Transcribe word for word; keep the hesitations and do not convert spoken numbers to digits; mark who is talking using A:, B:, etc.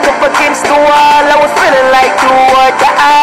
A: back up against the wall. I was feeling like do or die.